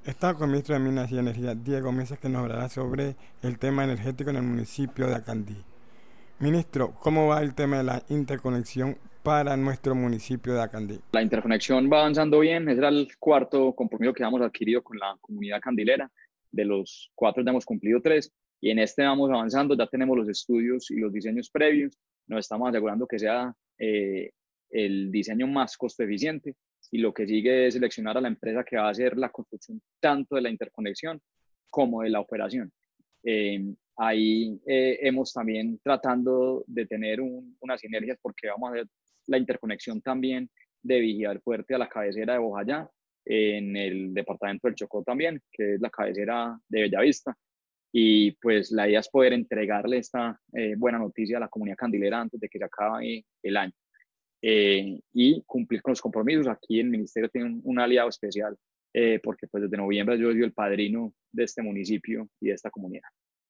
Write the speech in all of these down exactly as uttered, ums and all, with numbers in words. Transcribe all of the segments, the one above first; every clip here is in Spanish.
Está con el ministro de Minas y Energía, Diego Mesa, que nos hablará sobre el tema energético en el municipio de Acandí. Ministro, ¿cómo va el tema de la interconexión para nuestro municipio de Acandí? La interconexión va avanzando bien, ese era el cuarto compromiso que hemos adquirido con la comunidad candilera. De los cuatro ya hemos cumplido tres y en este vamos avanzando, ya tenemos los estudios y los diseños previos, nos estamos asegurando que sea eh, el diseño más costo eficiente y lo que sigue es seleccionar a la empresa que va a hacer la construcción tanto de la interconexión como de la operación. Eh, ahí eh, hemos también tratando de tener un, unas sinergias porque vamos a hacer la interconexión también de Vigía del Fuerte a la cabecera de Bojayá, en el departamento del Chocó también, que es la cabecera de Bellavista. Y pues la idea es poder entregarle esta eh, buena noticia a la comunidad candilera antes de que se acabe el año. Eh, y cumplir con los compromisos. Aquí el ministerio tiene un, un aliado especial, eh, porque pues desde noviembre yo soy el padrino de este municipio y de esta comunidad.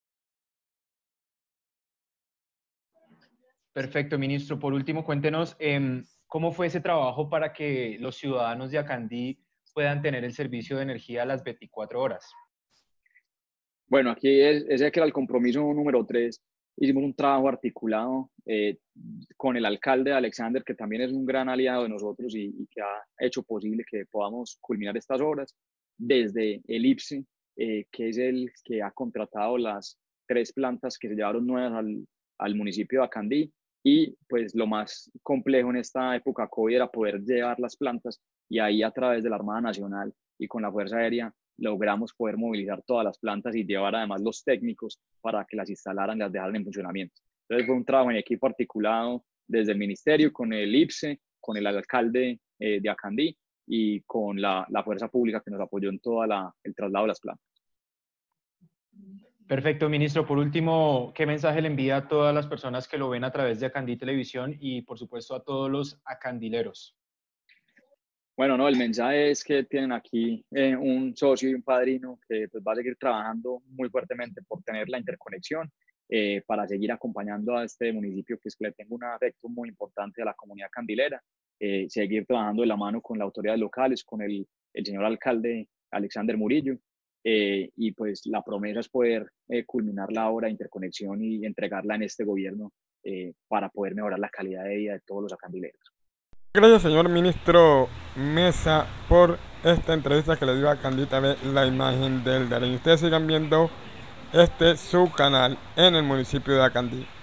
Perfecto, ministro. Por último, cuéntenos eh, cómo fue ese trabajo para que los ciudadanos de Acandí puedan tener el servicio de energía a las veinticuatro horas. Bueno, aquí es, ese que era el compromiso número tres. Hicimos un trabajo articulado eh, con el alcalde Alexander, que también es un gran aliado de nosotros y, y que ha hecho posible que podamos culminar estas obras, desde el I P S E, eh, que es el que ha contratado las tres plantas que se llevaron nuevas al, al municipio de Acandí. Y pues lo más complejo en esta época COVID era poder llevar las plantas y ahí a través de la Armada Nacional y con la Fuerza Aérea logramos poder movilizar todas las plantas y llevar además los técnicos para que las instalaran y las dejaran en funcionamiento. Entonces fue un trabajo en equipo articulado desde el ministerio, con el I P S E, con el alcalde eh, de Acandí y con la, la fuerza pública que nos apoyó en todo el traslado de las plantas. Perfecto, ministro. Por último, ¿qué mensaje le envía a todas las personas que lo ven a través de Acandí Televisión y, por supuesto, a todos los acandileros? Bueno, no, el mensaje es que tienen aquí eh, un socio y un padrino que pues, va a seguir trabajando muy fuertemente por tener la interconexión, eh, para seguir acompañando a este municipio que es que le tengo un afecto muy importante a la comunidad candilera, eh, seguir trabajando de la mano con las autoridades locales, con el, el señor alcalde Alexander Murillo, eh, y pues la promesa es poder eh, culminar la obra de interconexión y entregarla en este gobierno eh, para poder mejorar la calidad de vida de todos los acandileros. Gracias, señor ministro Mesa, por esta entrevista que le dio a Acandí T V, la imagen del Darén. Ustedes sigan viendo este su canal en el municipio de Acandí.